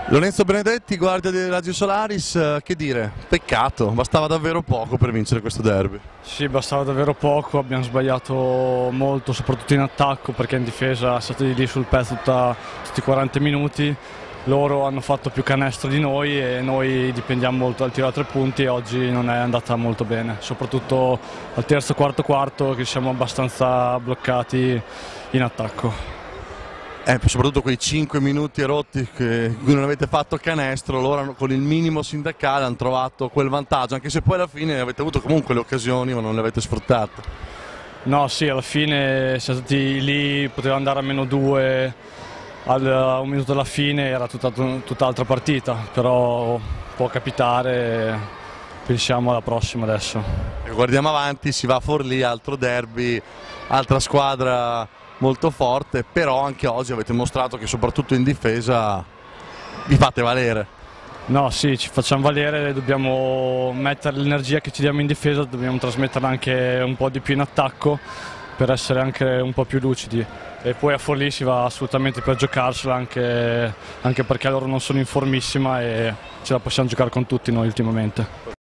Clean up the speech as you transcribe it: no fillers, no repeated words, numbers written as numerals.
Lorenzo Benedetti, guardia dei Raggi Solaris, che dire, peccato, bastava davvero poco per vincere questo derby. Sì, bastava davvero poco, abbiamo sbagliato molto, soprattutto in attacco, perché in difesa siamo stati lì sul pezzo tutti i 40 minuti. Loro hanno fatto più canestro di noi e noi dipendiamo molto dal tiro a 3 punti e oggi non è andata molto bene, soprattutto al terzo quarto che siamo abbastanza bloccati in attacco. Soprattutto quei 5 minuti rotti in cui non avete fatto canestro, loro con il minimo sindacale hanno trovato quel vantaggio, anche se poi alla fine avete avuto comunque le occasioni ma non le avete sfruttate. No, sì, alla fine siamo stati lì, poteva andare a -2 a un minuto alla fine, era tutt'altra partita, però può capitare, pensiamo alla prossima adesso. Guardiamo avanti, si va a Forlì, altro derby, altra squadra molto forte, però anche oggi avete mostrato che soprattutto in difesa vi fate valere. No, sì, ci facciamo valere, dobbiamo mettere l'energia che ci diamo in difesa, dobbiamo trasmetterla anche un po' di più in attacco per essere anche un po' più lucidi. E poi a Forlì si va assolutamente per giocarsela, anche perché loro non sono in formissima e ce la possiamo giocare con tutti noi ultimamente.